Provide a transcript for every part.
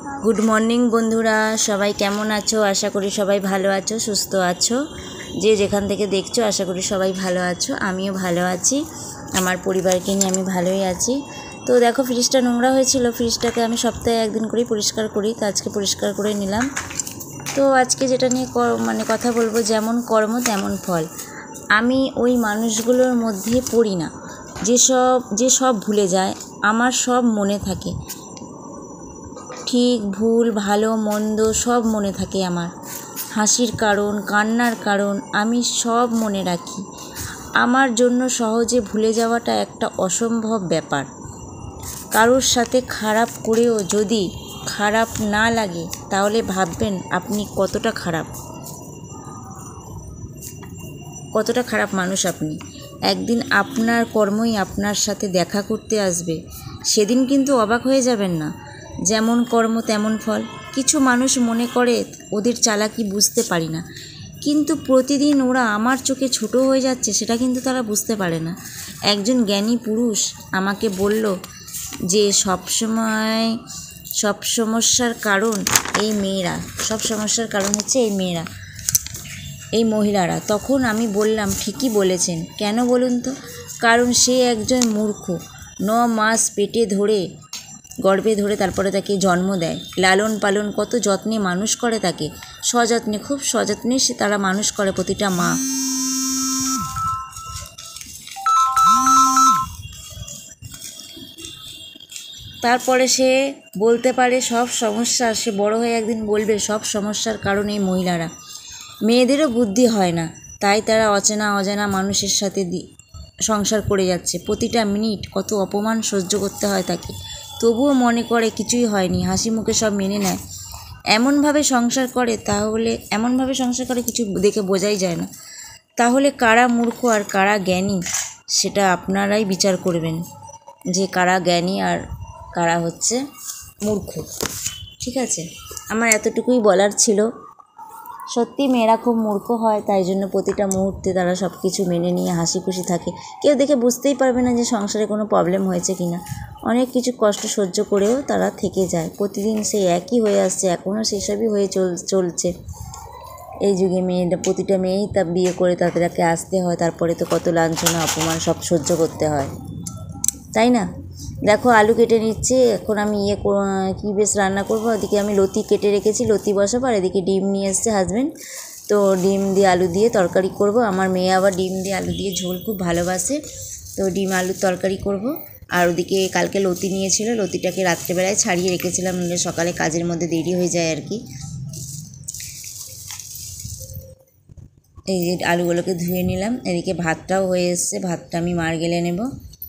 Good morning বন্ধুরা, সবাই কেমন আছো? আশা করি সবাই ভালো আছো, সুস্থ আছো। যে যেখান থেকে দেখছো আশা করি সবাই ভালো আছো। আমিও ভালো আছি, আমার পরিবারকে নিয়ে আমি ভালোই আছি। তো দেখো, ফ্রিজটা নোংরা হয়েছিল, ফ্রিজটাকে আমি সপ্তাহে একদিন করেই পরিষ্কার করি, তো আজকে পরিষ্কার করে নিলাম। তো আজকে যেটা নিয়ে কথা বলবো, যেমন কর্ম তেমন ফল। আমি ওই মানুষগুলোর মধ্যে পড়ি না যে সব ভুলে যায়। আমার সব মনে থাকে, ঠিক ভুল ভালো মন্দ সব মনে থাকে। আমার হাসির কারণ, কান্নার কারণ আমি সব মনে রাখি। আমার জন্য সহজে ভুলে যাওয়াটা একটা অসম্ভব ব্যাপার। কারোর সাথে খারাপ করেও যদি খারাপ না লাগে, তাহলে ভাববেন আপনি কতটা খারাপ মানুষ আপনি। একদিন আপনার কর্মই আপনার সাথে দেখা করতে আসবে, সেদিন কিন্তু অবাক হয়ে যাবেন না। যেমন কর্ম তেমন ফল। কিছু মানুষ মনে করে ওদের চালাকি বুঝতে পারি না, কিন্তু প্রতিদিন ওরা আমার চোখে ছোট হয়ে যাচ্ছে, সেটা কিন্তু তারা বুঝতে পারে না। একজন জ্ঞানী পুরুষ আমাকে বলল যে সব সমস্যার কারণ এই মেয়েরা, সব সমস্যার কারণ হচ্ছে এই মেয়েরা, এই মহিলারা। তখন আমি বললাম, ঠিকই বলেছেন। কেন বলুন তো? কারণ সে একজন মূর্খ। 9 মাস গর্ভে ধরে তারপরে তাকে জন্ম দেয়, লালন পালন কত যত্নে মানুষ করে তাকে, সযত্নে, খুব সযত্নে তারা মানুষ করে প্রতিটা মা। তারপরে সে বলতে পারে সব সমস্যা, সে বড় হয়ে একদিন বলবে সব সমস্যার কারণ এই মহিলারা। মেয়েদেরও বুদ্ধি হয় না, তাই তারা অজানা মানুষের সাথে সংসার করে যাচ্ছে। প্রতিটা মিনিট কত অপমান সহ্য করতে হয় তাকে, তবুও মনে করে কিছুই হয়নি, হাসি মুখে সব মেনে নেয়। এমনভাবে সংসার করে কিছু দেখে বোঝাই যায় না। তাহলে কারা মূর্খ আর কারা জ্ঞানী, সেটা আপনারাই বিচার করবেন, যে কারা জ্ঞানী আর কারা হচ্ছে মূর্খ। ঠিক আছে, আমার এতটুকুই বলার ছিল। সত্যি মেয়েরা খুব মূর্খ হয়, তাই জন্য প্রতিটা মুহূর্তে তারা সব কিছু মেনে নিয়ে হাসি খুশি থাকে। কেউ দেখে বুঝতেই পারবে না যে সংসারে কোনো প্রবলেম হয়েছে কি না। অনেক কিছু কষ্ট সহ্য করেও তারা থেকে যায়। প্রতিদিন সেই একই হয়ে আসছে, এখনও সেসবই হয়ে চলছে এই যুগে। প্রতিটা মেয়েই তা বিয়ে করে তাদেরকে আসতে হয়, তারপরে তো কত লাঞ্ছনা অপমান সব সহ্য করতে হয়, তাই না? দেখো, আলু কেটে নিচ্ছি এখন আমি। কি বেশ রান্না করবো, ওদিকে আমি লতি কেটে রেখেছি, লতি বসাবো। আর এদিকে ডিম নিয়ে এসছে হাজব্যান্ড, তো ডিম দিয়ে আলু দিয়ে তরকারি করব। আমার মেয়ে আবার ডিম দিয়ে আলু দিয়ে ঝোল খুব ভালোবাসে, তো ডিম আলুর তরকারি করব। আর ওদিকে কালকে লতি নিয়েছিল, লতিটাকে রাত্রেবেলায় ছাড়িয়ে রেখেছিলাম, সকালে কাজের মধ্যে দেরি হয়ে যায় আর কি। এই যে আলুগুলোকে ধুয়ে নিলাম, এদিকে ভাতটাও হয়ে এসছে, ভাতটা আমি মার গেলে নেব।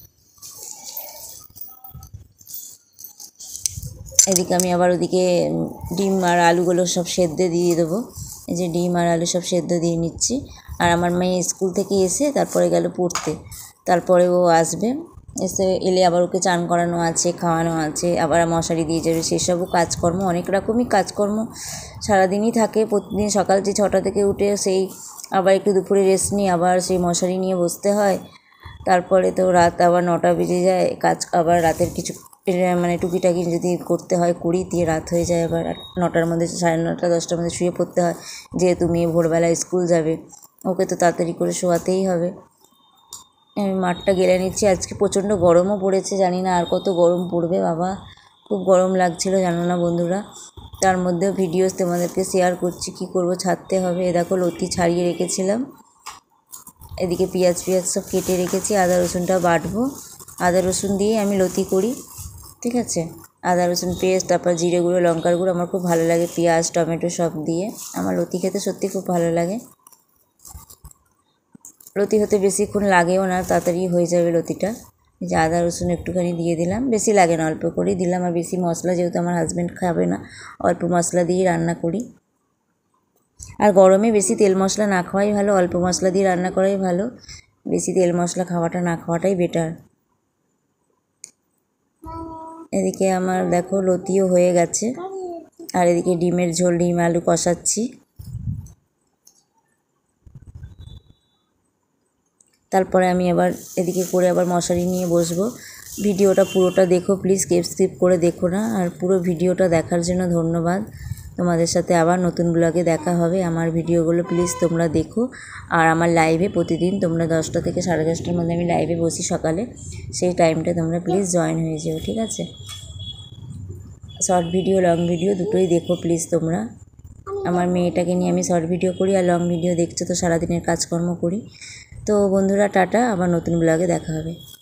এদিকে আমি আবার ওদিকে ডিম আর আলুগুলো সব সেদ্ধ দিয়ে দেবো। এই যে ডিম আর আলু সব সেদ্ধ দিয়ে নিচ্ছি। আর আমার মেয়ে স্কুল থেকে এসে তারপরে গেল পড়তে, তারপরে ও আসবে, এলে আবার ওকে চান করানো আছে, খাওয়ানো আছে, আবার মশারি দিয়ে যাবে, সেসবও কাজকর্ম, অনেক রকমই কাজকর্ম সারাদিনই থাকে। প্রতিদিন সকাল যে 6টা থেকে উঠে সেই আবার একটু দুপুরে রেস্ট নিয়ে আবার সেই মশারি নিয়ে বসতে হয়। তারপরে তো রাত আবার 9টা বেজে যায়, আবার রাতের কিছু টুকিটাকি যদি করতে হয় করি, দিয়ে রাত হয়ে যায়। আবার 9টার মধ্যে, 9:30 10টার মধ্যে শুয়ে পড়তে হয়, যেহেতু মেয়ে ভোরবেলা স্কুল যাবে, ওকে তো তাড়াতাড়ি করে শোয়াতেই হবে। আমি মাঠটা গেলে নিচ্ছি। আজকে প্রচণ্ড গরমও পড়েছে, জানি না আর কত গরম পড়বে বাবা, খুব গরম লাগছিল জানো না বন্ধুরা। তার মধ্যেও ভিডিও তোমাদেরকে শেয়ার করছি, কি করব, ছাড়তে হবে। এ দেখো, লতি ছাড়িয়ে রেখেছিলাম, এদিকে পেঁয়াজ সব কেটে রেখেছি, আদা রসুনটা বাটবো। আদা রসুন দিয়ে আমি লতি করি, ঠিক আছে। আদা রসুন পেস্ট, তারপর জিরে গুঁড়ো, লঙ্কার গুঁড়ো, আমার খুব ভালো লাগে। পেঁয়াজ টমেটো সব দিয়ে আমার লতি খেতে সত্যি খুব ভালো লাগে। লতি হতে বেশিক্ষণ লাগেও না, তাড়াতাড়ি হয়ে যাবে লতিটা। যে আদা রসুন একটুখানি দিয়ে দিলাম, বেশি লাগে না, অল্প করেই দিলাম। আর বেশি মশলা, যেহেতু আমার হাজব্যান্ড খাবে না, অল্প মশলা দিয়েই রান্না করি। আর গরমে বেশি তেল মশলা না খাওয়াই ভালো, অল্প মশলা দিয়ে রান্না করাই ভালো। বেশি তেল মশলা না খাওয়াটাই বেটার। এদিকে আমার দেখো লতিও হয়ে গেছে, আর এদিকে ডিমের ঝোল, ডিম আলু কষাচ্ছি। তারপরে আমি আবার এদিকে করে আবার মশারি নিয়ে বসবো। ভিডিওটা পুরোটা দেখো প্লিজ, স্কিপ করে দেখো না। আর পুরো ভিডিওটা দেখার জন্য ধন্যবাদ। তোমাদের সাথে আবার নতুন ব্লগে দেখা হবে। আমার ভিডিওগুলো প্লিজ তোমরা দেখো। আর আমার লাইভে প্রতিদিন তোমরা 10টা থেকে 10:30টার মধ্যে আমি লাইভে বসি সকালে, সেই টাইমটা তোমরা প্লিজ জয়েন হয়ে যেও, ঠিক আছে? শর্ট ভিডিও লং ভিডিও দুটোই দেখো প্লিজ তোমরা। আমার মেয়েটাকে নিয়ে আমি শর্ট ভিডিও করি, আর লং ভিডিও দেখছো তো সারাদিনের কাজকর্ম করি। তো বন্ধুরা টাটা, আবার নতুন ব্লগে দেখা হবে।